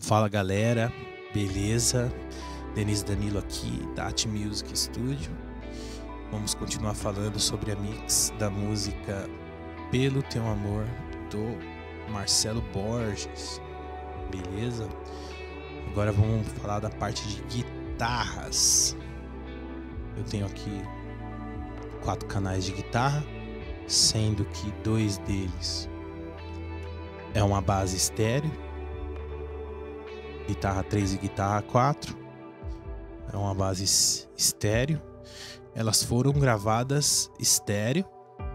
Fala galera, beleza? Denise Danilo aqui, Dati Music Studio. Vamos continuar falando sobre a mix da música Pelo Teu Amor do Marcelo Borges, beleza? Agora vamos falar da parte de guitarras. Eu tenho aqui 4 canais de guitarra, sendo que 2 deles é uma base estéreo, guitarra 3 e guitarra 4, é uma base estéreo. Elas foram gravadas estéreo.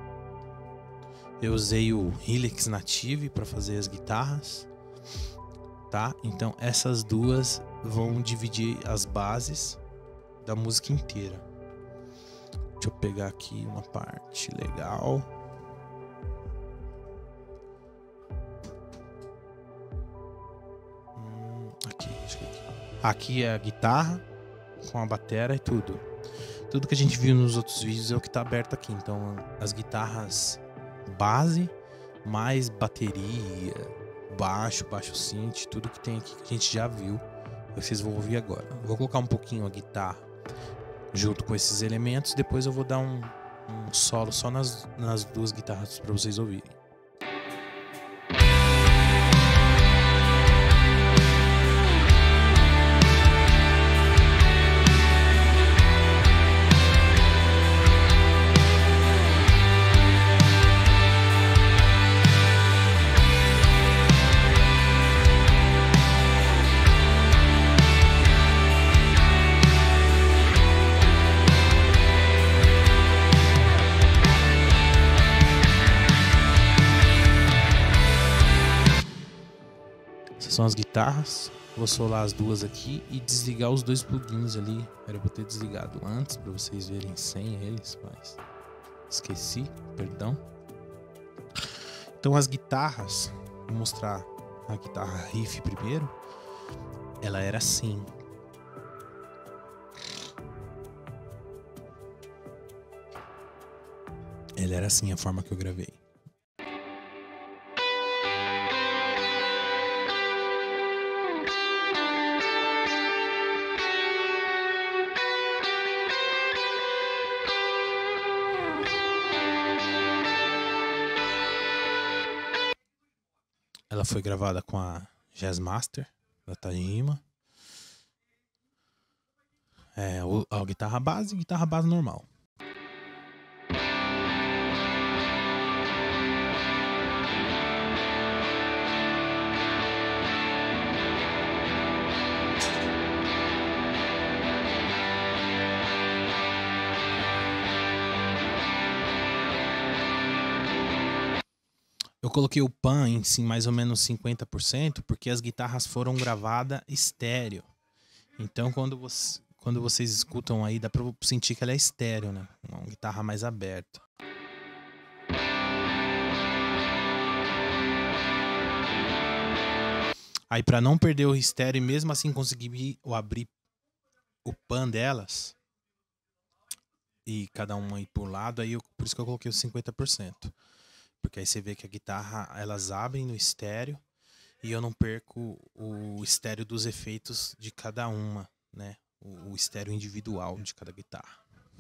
Eu usei o Helix Native para fazer as guitarras, tá? Então essas duas vão dividir as bases da música inteira. Deixa eu pegar aqui uma parte legal. Aqui é a guitarra com a bateria e tudo. Tudo que a gente viu nos outros vídeos é o que está aberto aqui. Então as guitarras base, mais bateria, baixo synth, tudo que tem aqui que a gente já viu, vocês vão ouvir agora. Vou colocar um pouquinho a guitarra junto com esses elementos, depois eu vou dar um solo só nas duas guitarras para vocês ouvirem. Essas são as guitarras. Vou solar as duas aqui e desligar os 2 plugins ali. Era pra eu ter desligado antes para vocês verem sem eles, mas esqueci, perdão. Então as guitarras, vou mostrar a guitarra riff primeiro. Ela era assim. Ela era assim a forma que eu gravei. Ela foi gravada com a Jazzmaster da Tajima. A guitarra base e guitarra base normal. Eu coloquei o pan em mais ou menos 50%, porque as guitarras foram gravadas estéreo. Então quando vocês escutam aí, dá pra sentir que ela é estéreo, né? Uma guitarra mais aberta. Aí para não perder o estéreo e mesmo assim conseguir abrir o pan delas, e cada uma ir por lado, por isso que eu coloquei os 50%. Porque aí você vê que a guitarra, elas abrem no estéreo e eu não perco o estéreo dos efeitos de cada uma, né? O estéreo individual de cada guitarra.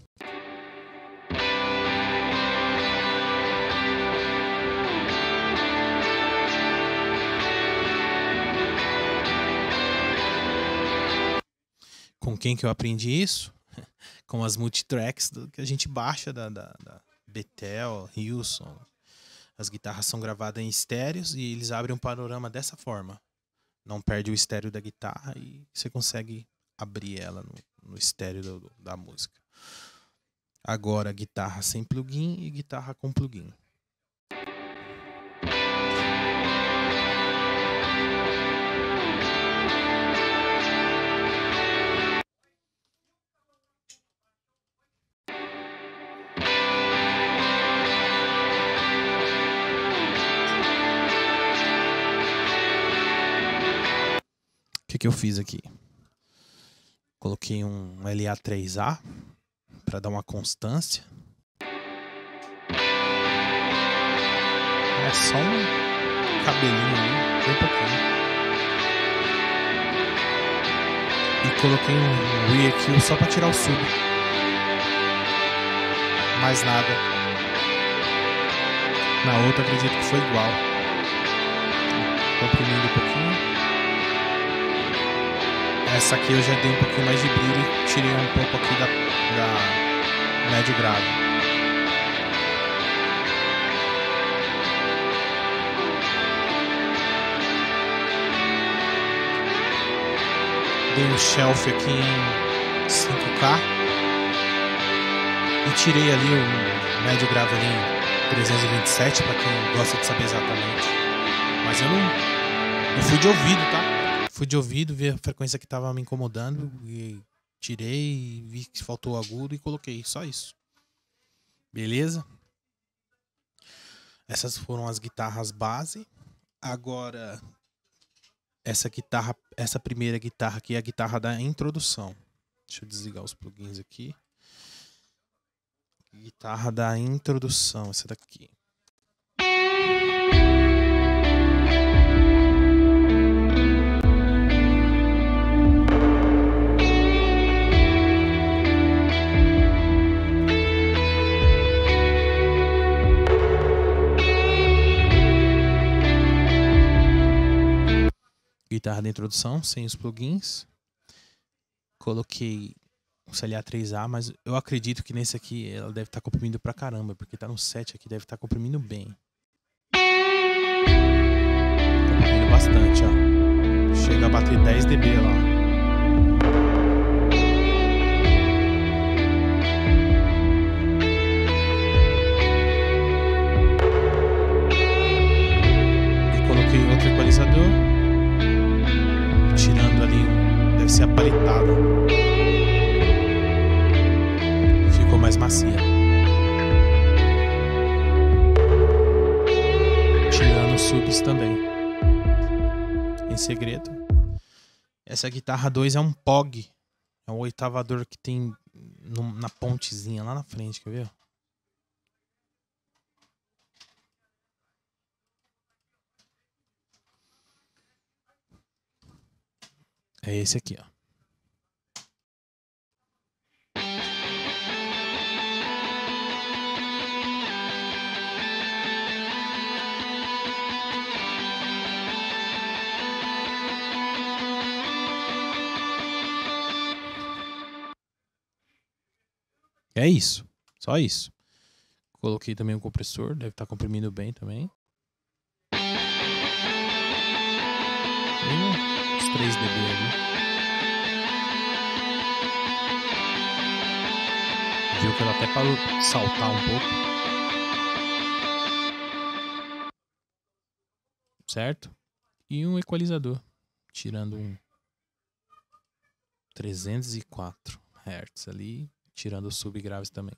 Com quem que eu aprendi isso? Com as multitracks que a gente baixa da Betel, Hilson. As guitarras são gravadas em estéreos e eles abrem um panorama dessa forma. Não perde o estéreo da guitarra e você consegue abrir ela no estéreo da música. Agora, guitarra sem plugin e guitarra com plugin. O que eu fiz aqui? Coloquei um LA3A para dar uma constância. É só um cabelinho ali, bem pouquinho. coloquei um rekill só pra tirar o sub. Mais nada. Na outra acredito que foi igual. Comprimindo um pouquinho. Essa aqui eu já dei um pouquinho mais de brilho e tirei um pouco aqui da médio grave. Dei um shelf aqui em 5K e tirei ali o médio grave ali em 327 para quem gosta de saber exatamente. Mas eu fui de ouvido, tá? Fui de ouvido, vi a frequência que tava me incomodando e tirei, vi que faltou agudo e coloquei, só isso. Beleza? Essas foram as guitarras base. Agora essa primeira guitarra aqui é a guitarra da introdução. Deixa eu desligar os plugins aqui. Guitarra da introdução, essa daqui. Guitarra da introdução, sem os plugins. Coloquei o CLA3A, mas eu acredito que nesse aqui ela deve estar comprimindo pra caramba, porque tá no 7 aqui, deve estar comprimindo bem. Comprimindo bastante, ó. Chega a bater 10 dB lá. E coloquei outro equalizador. Tirando ali, deve ser a paletada. Ficou mais macia. Tirando os subs também. Em segredo. Essa guitarra 2 é um POG. É um oitavador que tem na pontezinha lá na frente, quer ver? É esse aqui, ó. É isso. Só isso. Coloquei também o compressor. Deve estar comprimindo bem também. Uns 3 dB ali. Viu que ela até parou de saltar um pouco. Certo? E um equalizador. Tirando um 304 Hz ali. Tirando os subgraves também.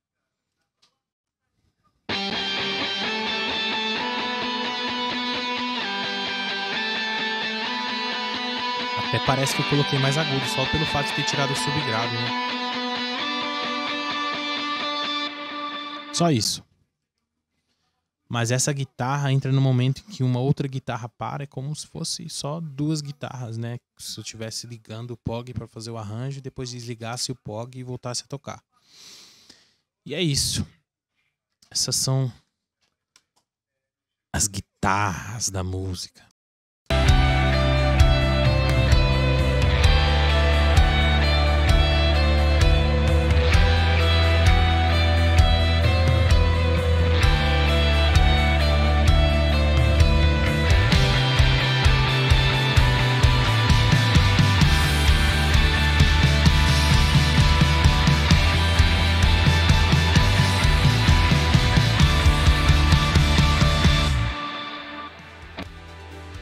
Até parece que eu coloquei mais agudo, só pelo fato de ter tirado o subgrave, né? Só isso. Mas essa guitarra entra no momento em que uma outra guitarra para, é como se fosse só duas guitarras, né? Se eu estivesse ligando o POG para fazer o arranjo, depois desligasse o POG e voltasse a tocar. E é isso. Essas são as guitarras da música.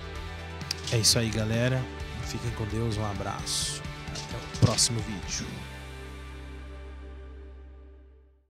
É isso aí, galera. Fiquem com Deus. Um abraço. Até o próximo vídeo.